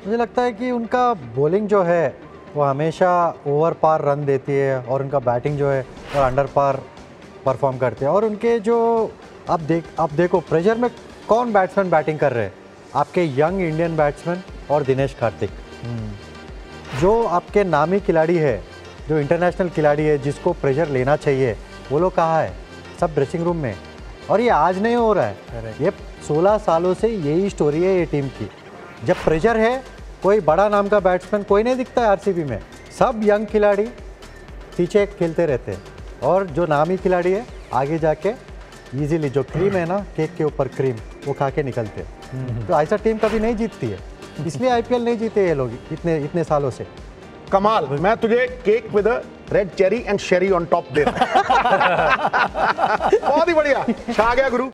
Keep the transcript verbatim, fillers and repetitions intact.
मुझे लगता है कि उनका बॉलिंग जो है वो हमेशा ओवर पार रन देती है और उनका बैटिंग जो है वो अंडर पार परफॉर्म करते हैं। और उनके जो आप देख आप देखो प्रेशर में कौन बैट्समैन बैटिंग कर रहे हैं, आपके यंग इंडियन बैट्समैन और दिनेश कार्तिक, जो आपके नामी खिलाड़ी है, जो इंटरनेशनल खिलाड़ी है, जिसको प्रेशर लेना चाहिए, वो लोग कहाँ है? सब ड्रेसिंग रूम में। और ये आज नहीं हो रहा है, ये सोलह सालों से यही स्टोरी है ये टीम की। जब प्रेशर है, कोई बड़ा नाम का बैट्समैन कोई नहीं दिखता है आरसीबी में, सब यंग खिलाड़ी पीछे खेलते रहते हैं और जो नामी खिलाड़ी है आगे जाके इजीली जो क्रीम है ना, केक के ऊपर क्रीम, वो खा के निकलते हैं। तो ऐसा टीम कभी नहीं जीतती है, इसलिए आईपीएल नहीं जीते ये लोग इतने इतने सालों से। कमाल, मैं तुझे cake with red cherry and sherry on top दे रहा हूं। बहुत ही बढ़िया, छा गया गुरु।